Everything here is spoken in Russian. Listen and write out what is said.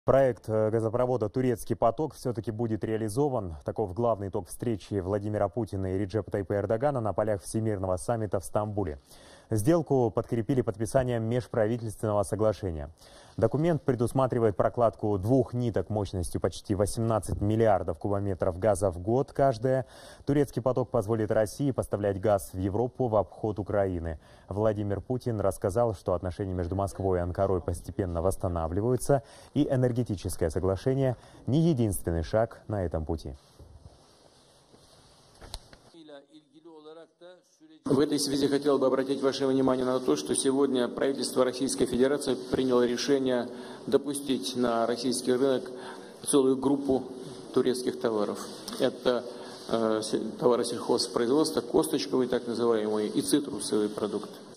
Проект газопровода «Турецкий поток» все-таки будет реализован. Таков главный итог встречи Владимира Путина и Реджепа Тайипа Эрдогана на полях Всемирного саммита в Стамбуле. Сделку подкрепили подписанием межправительственного соглашения. Документ предусматривает прокладку 2 ниток мощностью почти 18 миллиардов кубометров газа в год каждая. «Турецкий поток» позволит России поставлять газ в Европу в обход Украины. Владимир Путин рассказал, что отношения между Москвой и Анкарой постепенно восстанавливаются, и энергетическое соглашение – не единственный шаг на этом пути. В этой связи хотел бы обратить ваше внимание на то, что сегодня правительство Российской Федерации приняло решение допустить на российский рынок целую группу турецких товаров. Это товары сельхозпроизводства, косточковые так называемые и цитрусовые продукты.